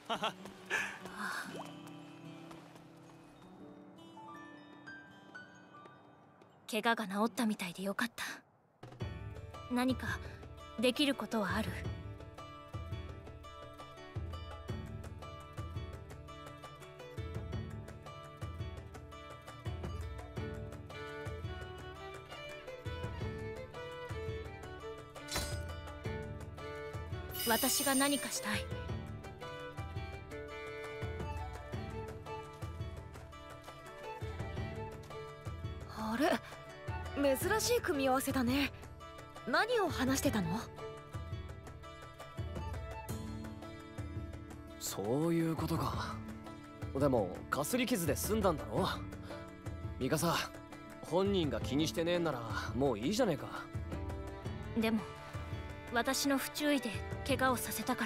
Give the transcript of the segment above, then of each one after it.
怪我が治ったみたいでよかった。何かできることはある？私が何かしたい。 あれ、珍しい組み合わせだね。何を話してたの？ そういうことか。でもかすり傷で済んだんだろ。ミカサ、本人が気にしてねえんならもういいじゃねえか。 でも私の不注意で怪我をさせたから。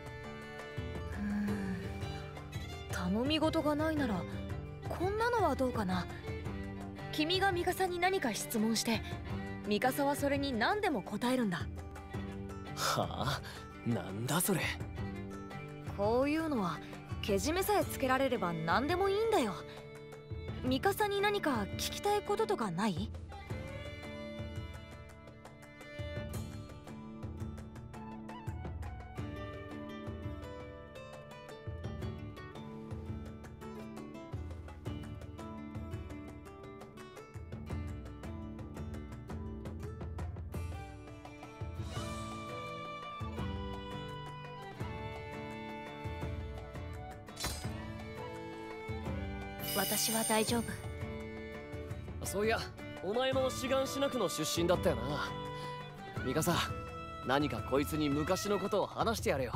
頼み事がないならこんなのはどうかな。君がミカサに何か質問してミカサはそれに何でも答えるんだ。 はあ、なんだそれ。 こういうのはけじめさえつけられれば何でもいいんだよ。ミカサに何か聞きたいこととかない？ 私は大丈夫。 そういや、お前も志願しなくの出身だったよな。ミカサ、何かこいつに昔のことを話してやれよ。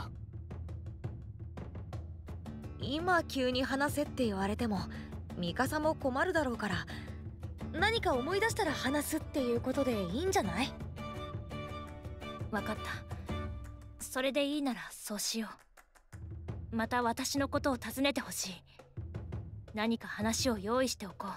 今急に話せって言われてもミカサも困るだろうから、何か思い出したら話すっていうことでいいんじゃない？ 分かった。それでいいならそうしよう。また私のことを尋ねてほしい。何か話を用意しておこう。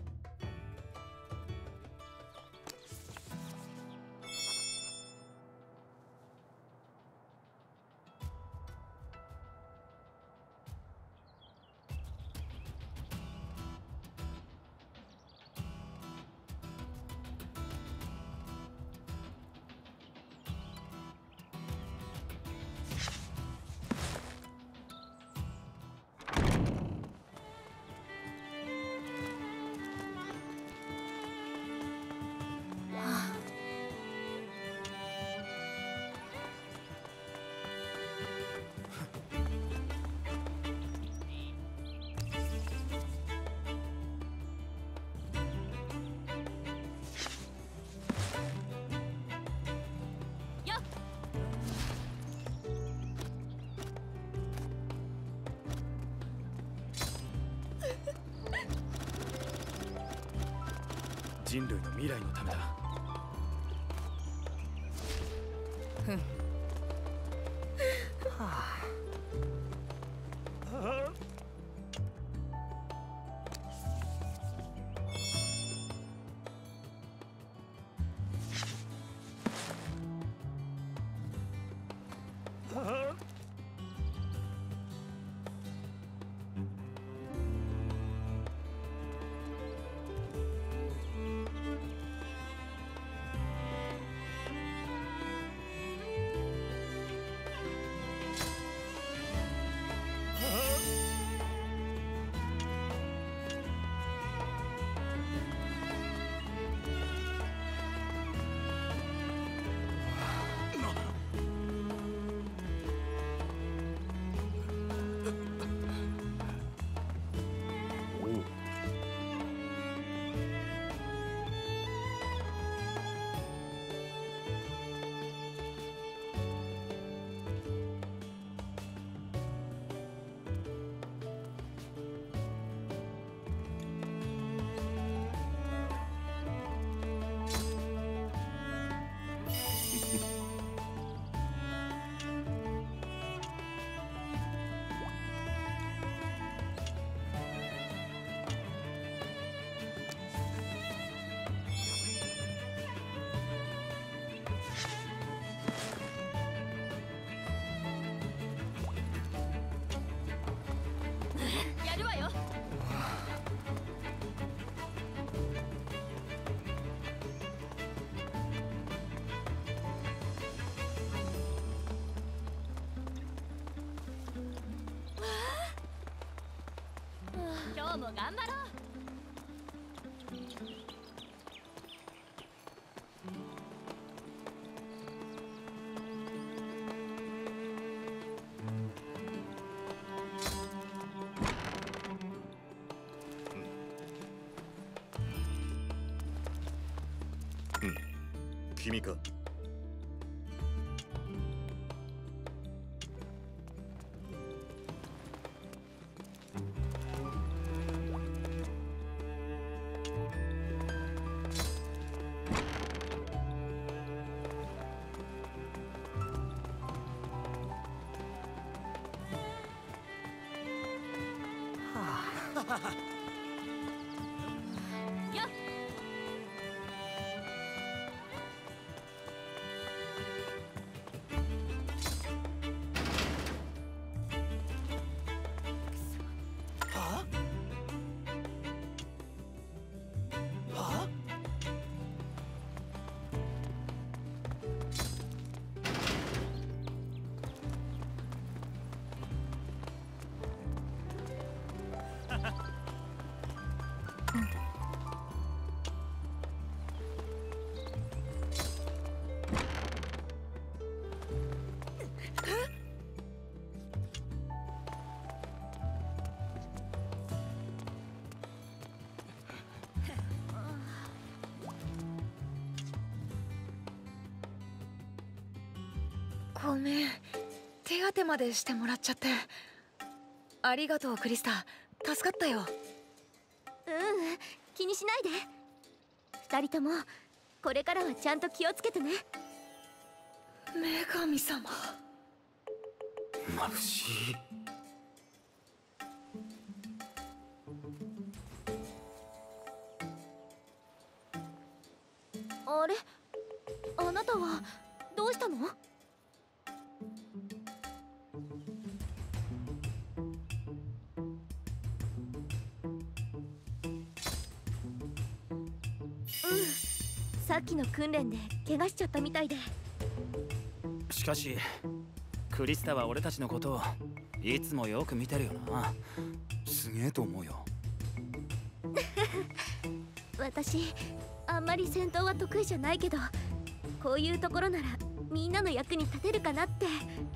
人類の未来のためだ。 ふん。はあ。 も頑張ろう。 君か。 よっ。 はあはごめん、手当てまでしてもらっちゃって。ありがとうクリスタ、助かったよ。 気にしないで。二人ともこれからはちゃんと気をつけてね。 女神様。 眩しい。 あれ、あなたはどうしたの？さっきの訓練で怪我しちゃったみたいで。 しかしクリスタは俺たちのことをいつもよく見てるよな。すげえと思うよ。 私あんまり戦闘は得意じゃないけど、こういうところならみんなの役に立てるかなって。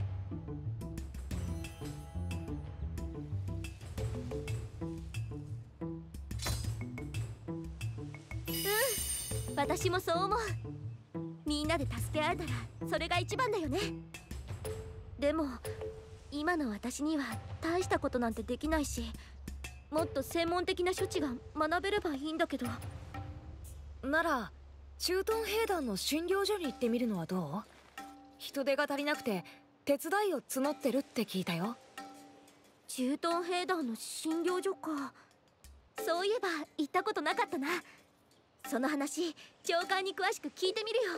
私もそう思う。みんなで助け合えたらそれが一番だよね。でも今の私には大したことなんてできないし、もっと専門的な処置が学べればいいんだけど。 なら駐屯兵団の診療所に行ってみるのはどう？人手が足りなくて手伝いを募ってるって聞いたよ。 駐屯兵団の診療所か。そういえば行ったことなかったな。その話長官に詳しく聞いてみるよ。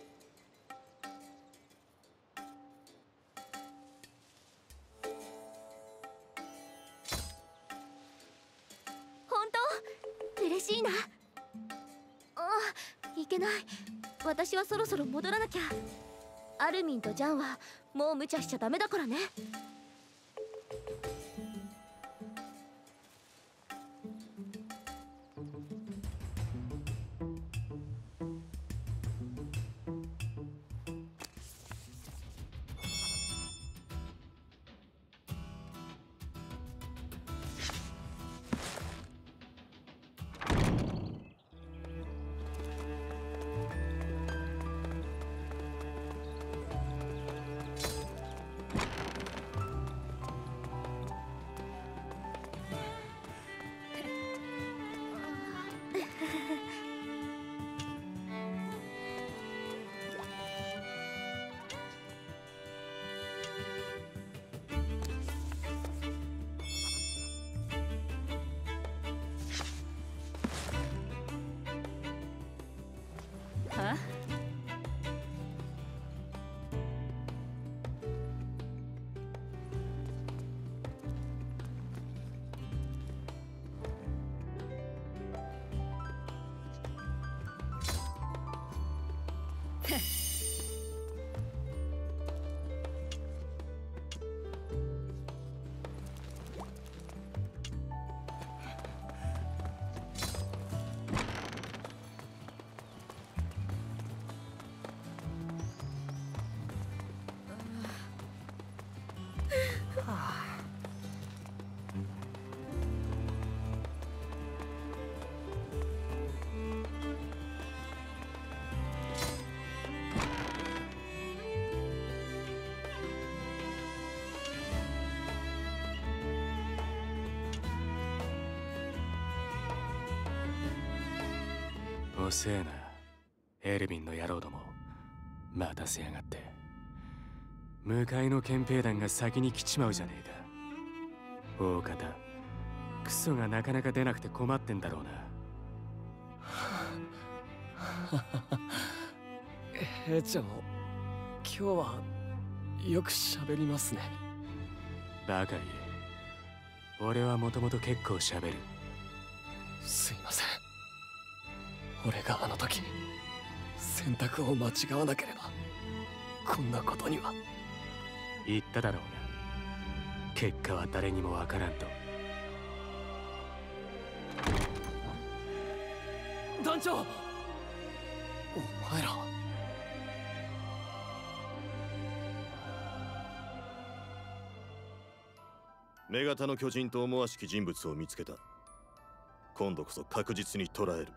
本当？嬉しいな。いけない。私はそろそろ戻らなきゃ。アルミンとジャンはもう無茶しちゃダメだからね。 は？ 遅えな、エルヴィンの野郎ども。待たせやがって。向かいの憲兵団が先に来ちまうじゃねえか。大方クソがなかなか出なくて困ってんだろうな。 兵長、今日はよく喋りますね。 バカ言え。俺はもともと結構喋る。 すいません。俺があの時選択を間違わなければこんなことには。 言っただろうが、結果は誰にもわからんと。 団長、お前ら。 女型の巨人と思わしき人物を見つけた。今度こそ確実に捕らえる。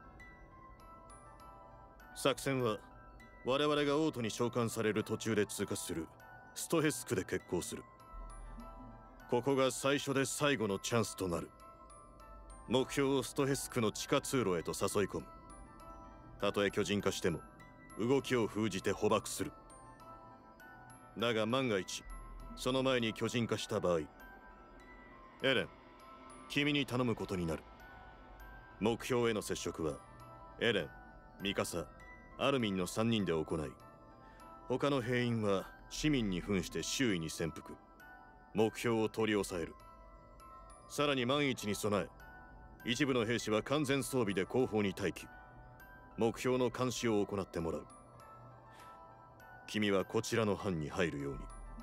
作戦は我々が王都に召喚される途中で通過するストヘスクで決行する。ここが最初で最後のチャンスとなる。目標をストヘスクの地下通路へと誘い込む。たとえ巨人化しても動きを封じて捕獲する。だが万が一その前に巨人化した場合、エレン、君に頼むことになる。目標への接触はエレン、ミカサ、アルミンの3人で行い、他の兵員は市民に扮して周囲に潜伏。目標を取り押さえる。さらに万一に備え、一部の兵士は完全装備で後方に待機。目標の監視を行ってもらう。君はこちらの班に入るように。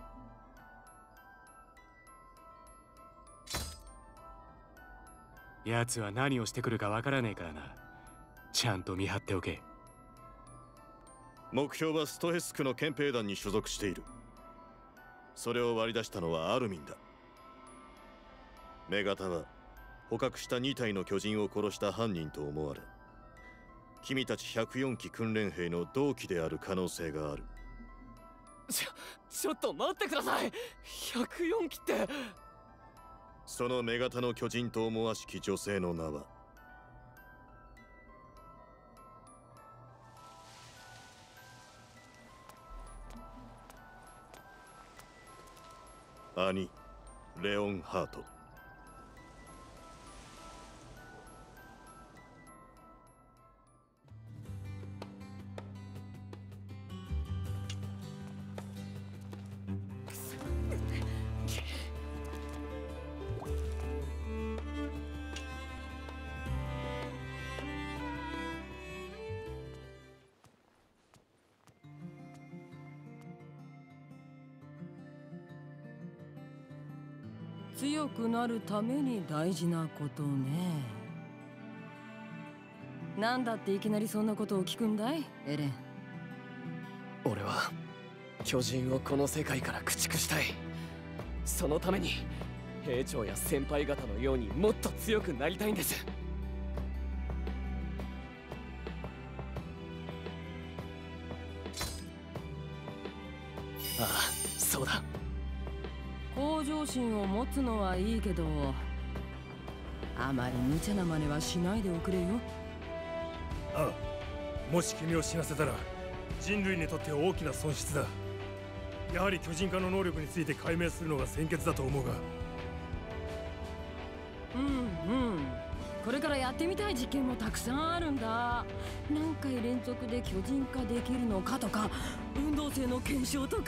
奴は何をしてくるかわからねえからな。ちゃんと見張っておけ。 目標はストヘスクの憲兵団に所属している。それを割り出したのはアルミンだ。女型は捕獲した2体の巨人を殺した犯人と思われ、君たち104機訓練兵の同期である可能性がある。 ちょっと待ってください。104機って。 その女型の巨人と思わしき女性の名はアニ・レオンハート。 強くなるために大事なことね。なんだっていきなりそんなことを聞くんだい、エレン。 俺は巨人をこの世界から駆逐したい。そのために兵長や先輩方のようにもっと強くなりたいんです。ああ、そうだ。 向上心を持つのはいいけど、あまり無茶な真似はしないでおくれよ。 ああ、もし君を死なせたら人類にとって大きな損失だ。やはり巨人化の能力について解明するのが先決だと思うが。 これからやってみたい実験もたくさんあるんだ。何回連続で巨人化できるのかとか、運動性の検証とか。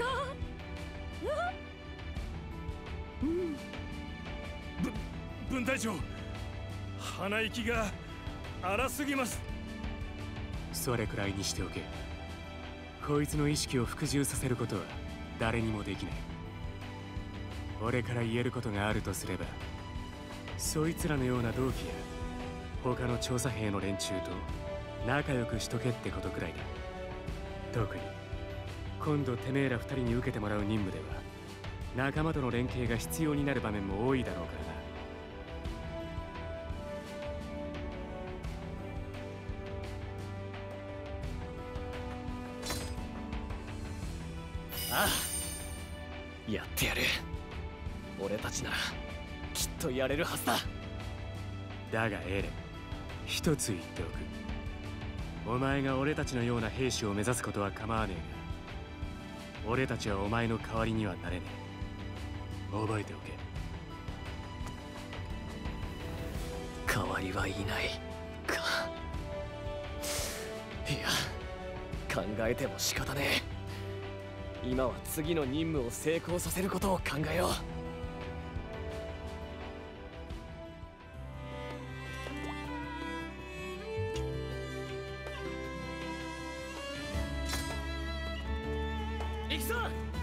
分隊長、鼻息が荒すぎます。 それくらいにしておけ。こいつの意識を服従させることは誰にもできない。俺から言えることがあるとすれば、そいつらのような同期や他の調査兵の連中と仲良くしとけってことくらいだ。特に今度てめえら2人に受けてもらう任務では仲間との連携が必要になる場面も多いだろうからな。 ああ、やってやる。俺たちならきっとやれるはずだ。 だがエレン、一つ言っておく。お前が俺たちのような兵士を目指すことは構わねえが、俺たちはお前の代わりにはなれねえ。覚えておけ。 代わりはいないか。いや、考えても仕方ねえ。今は次の任務を成功させることを考えよう。行くぞ。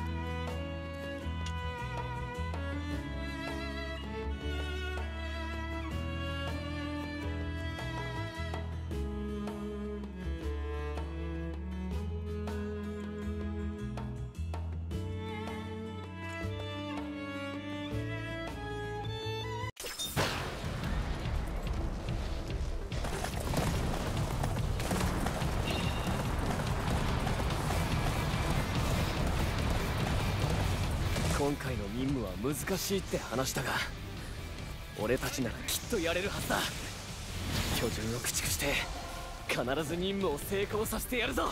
今回の任務は難しいって話だが、俺たちならきっとやれるはずだ。巨人を駆逐して必ず任務を成功させてやるぞ。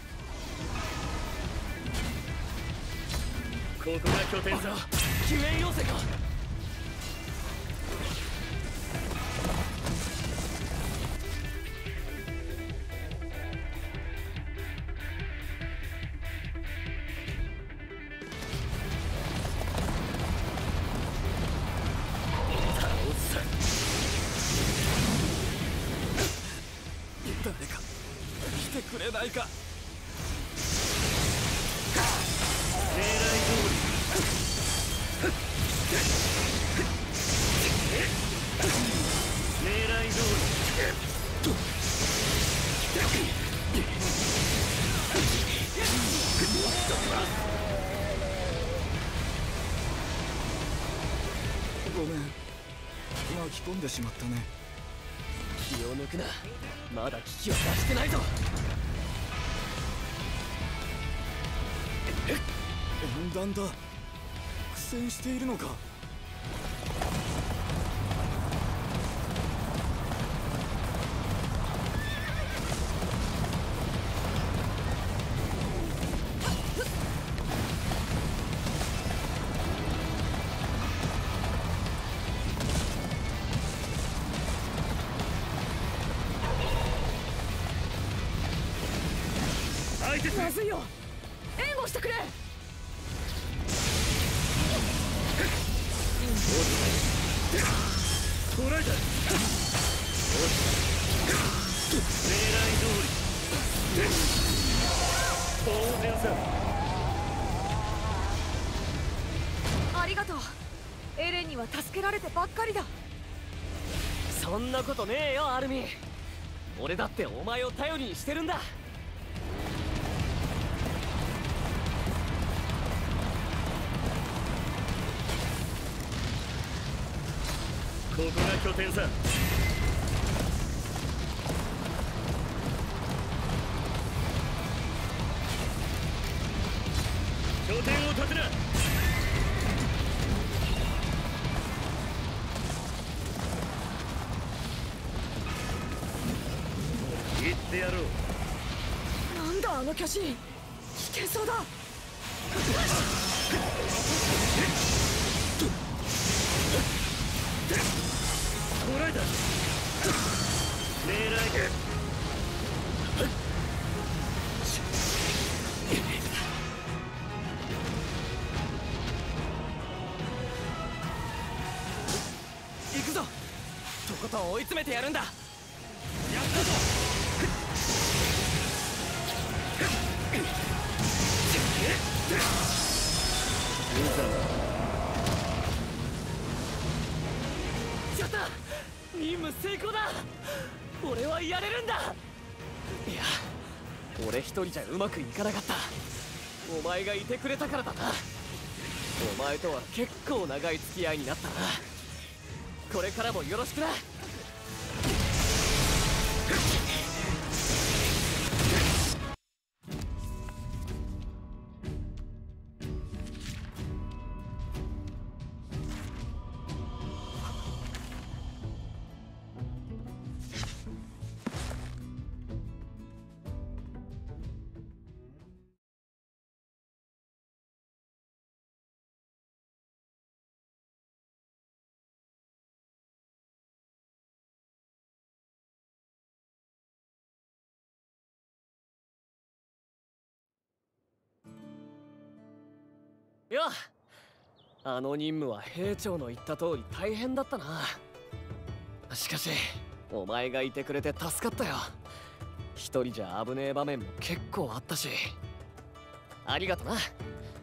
ここが拠点だ。救援要請か。誰か来てくれないか。狙い通り。狙い通り。 ごめん、巻き込んでしまったね。 気を抜くな。まだ危機は脱してないぞ。 演弾だ。苦戦しているのか。 まずいよ、援護してくれ。 捕らえた。狙い通り。当然さ。 ありがとう。エレンには助けられてばっかりだ。 そんなことねえよ、アルミン。俺だってお前を頼りにしてるんだ。ここが拠点さ。拠点を立てな。行ってやろう。 なんだあの巨人、危険そうだ。 捕らえた。狙い。行くぞ。とことん追い詰めてやるんだ。やったぞ。やった。任務成功だ。俺はやれるんだ。いや、俺一人じゃうまくいかなかった。お前がいてくれたからだな。 お前とは結構長い付き合いになったな。これからもよろしくな。いや、あの任務は兵長の言った通り大変だったな。しかしお前がいてくれて助かったよ。一人じゃ危ねえ場面も結構あったし、ありがとな。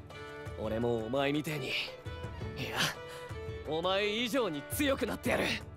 俺もお前みてえに、いやお前以上に強くなってやる。